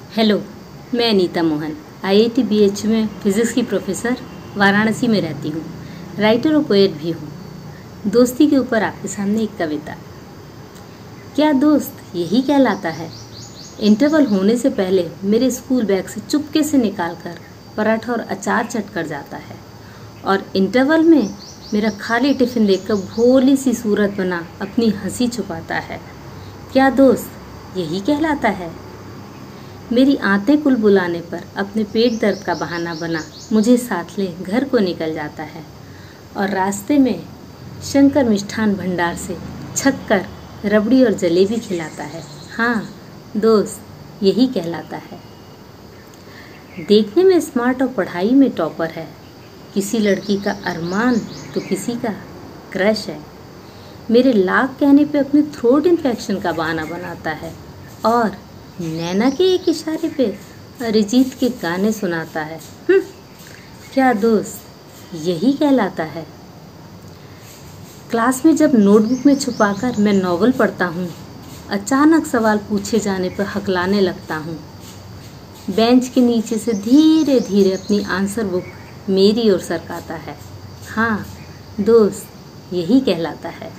Hello, मैं Anita Mohan IIT BH में physics की प्रोफेसर वाराणसी में रहती हूँ। राइटर और पोएट भी हूँ। दोस्ती के ऊपर आपके सामने एक कविता। क्या दोस्त यही कहलाता है? इंटरवल होने से पहले मेरे स्कूल बैग से चुपके से निकालकर पराठा और अचार चट कर जाता है और इंटरवल में मेरा खाली टिफ़िन देखकर भोली सी सूरत बना अपनी हंसी छुपाता है। क्या दोस्त यही कहलाता है? मेरी आंतें कुल बुलाने पर अपने पेट दर्द का बहाना बना मुझे साथ ले घर को निकल जाता है और रास्ते में शंकर मिष्ठान भंडार से छक्कर, रबड़ी और जलेबी खिलाता है। हाँ दोस्त, यही कहलाता है। देखने में स्मार्ट और पढ़ाई में टॉपर है, किसी लड़की का अरमान तो किसी का क्रश है। मेरे लाख कहने पे अपने थ्रोट इन्फेक्शन का बहाना बनाता है और नैना के एक इशारे पे अरिजीत के गाने सुनाता है। क्या दोस्त यही कहलाता है? क्लास में जब नोटबुक में छुपाकर मैं नॉवल पढ़ता हूँ, अचानक सवाल पूछे जाने पर हकलाने लगता हूँ। बेंच के नीचे से धीरे धीरे अपनी आंसर बुक मेरी ओर सरकाता है। हाँ दोस्त, यही कहलाता है।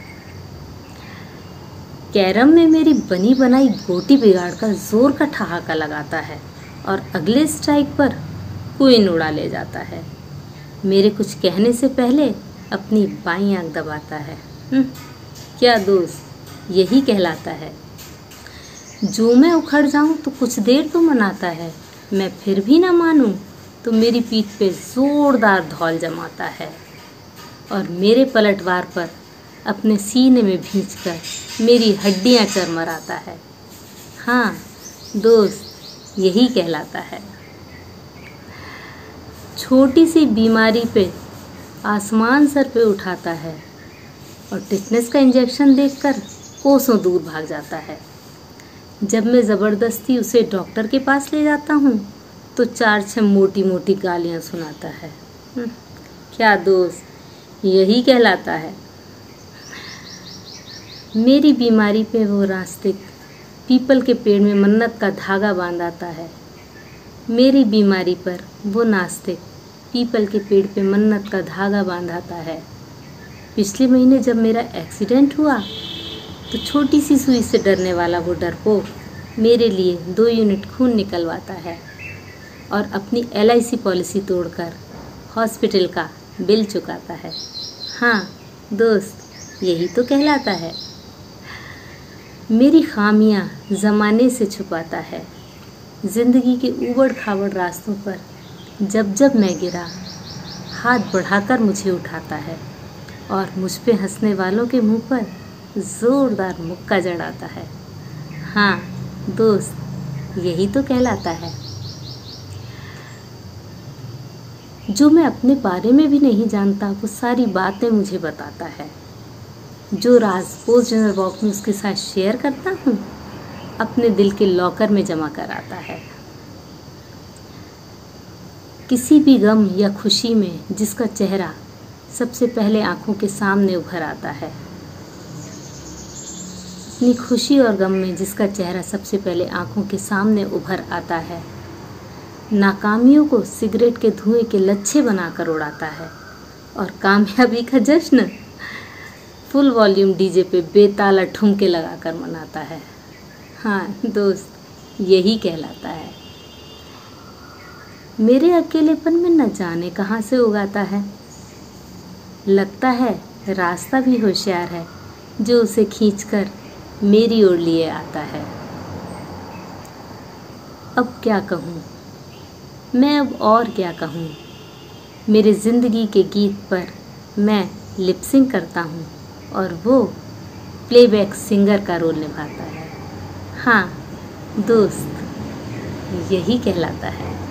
कैरम में मेरी बनी बनाई गोटी बिगाड़कर जोर का ठहाका लगाता है और अगले स्ट्राइक पर क्वीन उड़ा ले जाता है। मेरे कुछ कहने से पहले अपनी बाईं आंख दबाता है। क्या दोस्त यही कहलाता है? जो मैं उखड़ जाऊं तो कुछ देर तो मनाता है, मैं फिर भी ना मानूं तो मेरी पीठ पे जोरदार धौल जमाता है और मेरे पलटवार पर अपने सीने में भींचकर मेरी हड्डियां चरमराता है। हाँ दोस्त, यही कहलाता है। छोटी सी बीमारी पे आसमान सर पे उठाता है और टिटनेस का इंजेक्शन देखकर कोसों दूर भाग जाता है। जब मैं ज़बरदस्ती उसे डॉक्टर के पास ले जाता हूँ तो 4-6 मोटी मोटी गालियाँ सुनाता है। क्या दोस्त यही कहलाता है? मेरी बीमारी पे वो नास्तिक पीपल के पेड़ में मन्नत का धागा बांधाता है। मेरी बीमारी पर वो नास्तिक पीपल के पेड़ पे मन्नत का धागा बांधाता है। पिछले महीने जब मेरा एक्सीडेंट हुआ तो छोटी सी सुई से डरने वाला वो डरपोक मेरे लिए 2 यूनिट खून निकलवाता है और अपनी LIC पॉलिसी तोड़कर हॉस्पिटल का बिल चुकाता है। हाँ दोस्त, यही तो कहलाता है। मेरी खामियां ज़माने से छुपाता है। ज़िंदगी के ऊबड़ खाबड़ रास्तों पर जब जब मैं गिरा, हाथ बढ़ाकर मुझे उठाता है और मुझ पे हंसने वालों के मुंह पर ज़ोरदार मुक्का जड़ाता है। हाँ दोस्त, यही तो कहलाता है। जो मैं अपने बारे में भी नहीं जानता वो सारी बातें मुझे बताता है। जो राज पोस्ट डिनर वॉक में उसके साथ शेयर करता हूँ, अपने दिल के लॉकर में जमा कराता है। किसी भी गम या खुशी में जिसका चेहरा सबसे पहले आंखों के सामने उभर आता है, अपनी खुशी और गम में जिसका चेहरा सबसे पहले आंखों के सामने उभर आता है, नाकामियों को सिगरेट के धुएं के लच्छे बनाकर उड़ाता है और कामयाबी का जश्न फुल वॉल्यूम DJ पे बेताला ठुमके लगाकर मनाता है। हाँ दोस्त, यही कहलाता है। मेरे अकेलेपन में न जाने कहाँ से उगाता है। लगता है रास्ता भी होशियार है जो उसे खींचकर मेरी ओर लिए आता है। अब क्या कहूँ मैं, अब और क्या कहूँ। मेरे ज़िंदगी के गीत पर मैं लिपसिंग करता हूँ और वो प्लेबैक सिंगर का रोल निभाता है। हाँ दोस्त, यही कहलाता है।